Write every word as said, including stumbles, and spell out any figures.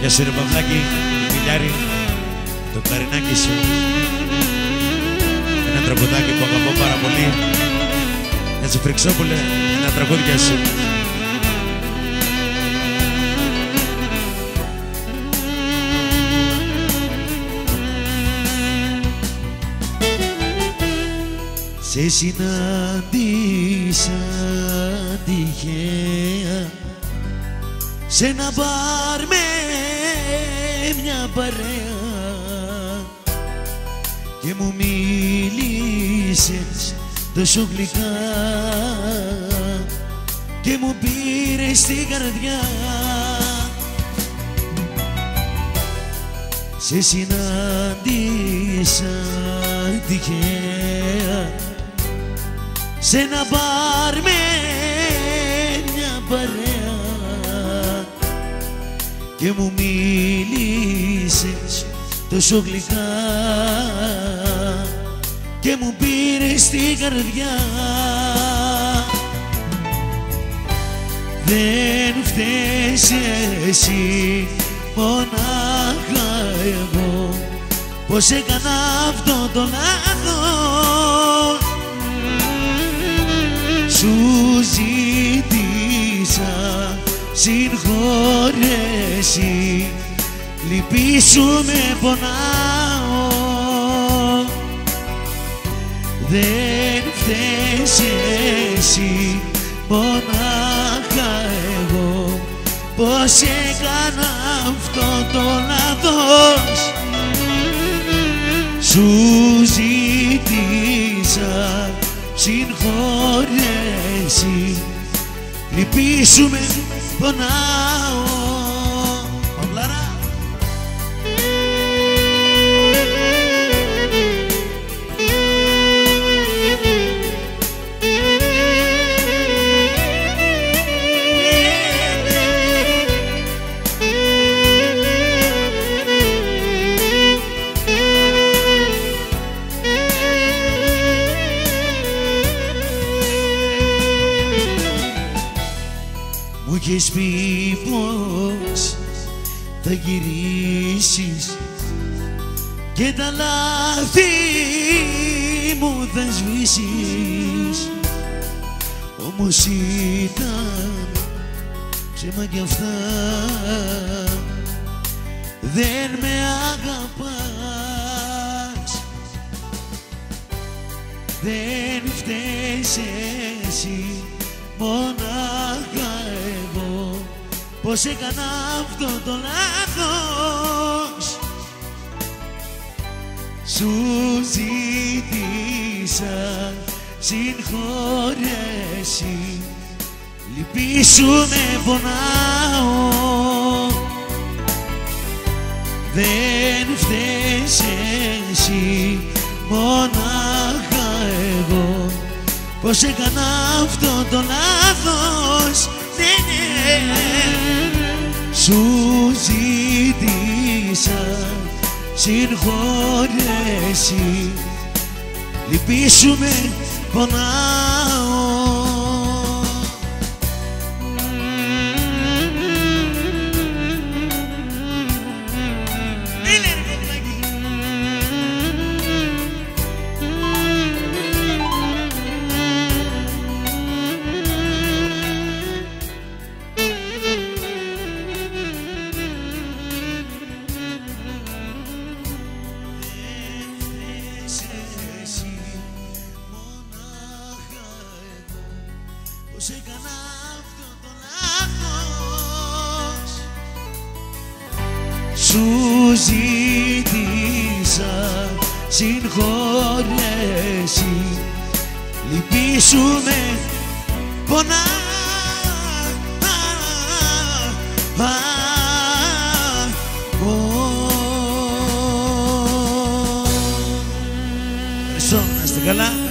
Γεια σου ρε Παυλάκη, Μιλιάρη, το Καρινάκι σου. Ένα τραγουδάκι που αγαπώ πάρα πολύ. Για σου Φρυξόπουλε, ένα τραγούδια σου. Σε συνάντησα τυχαία σε ένα μπαρ με μια παρέα και μου μίλησες τόσο γλυκά και μου πήρες στην καρδιά. Σε συνάντησα τυχαία σε ένα μπαρ με μια παρέα και μου μίλησες τόσο γλυκά και μου πήρες στην καρδιά. Δεν φταίς εσύ, μονάχα εγώ, πως έκανα αυτό το λάθος. Σου ζήτησα συγχώρεση, λυπήσου με πονάω. Δεν φταίς εσύ, μονάχα εγώ, πως έκανα αυτό το λάθος. Σου ζήτησα συγχώρεση, λυπήσου με πονάω. Παυλάρα. Μου είχες πει πως θα γυρίσεις και τα λάθη μου θα σβήσεις, όμως ήταν ψέμα κι αυτά, δεν με αγαπάς. Δεν φταίς εσύ, μονάχα εγώ, πως έκανα αυτό το λάθος. Σου ζήτησα συγχώρεση, λυπήσου με πονάω. Δεν φταίς εσύ, μονάχα εγώ, πως έκανα αυτό το λάθος. Ναι, ναι. Σου ζήτησα συγχώρεση, λυπήσου με πονάω. Πως έκανα αυτό το λάθος. Σου ζήτησα συγχώρεση, λυπήσου με πονάω. Ευχαριστώ, να είστε καλά.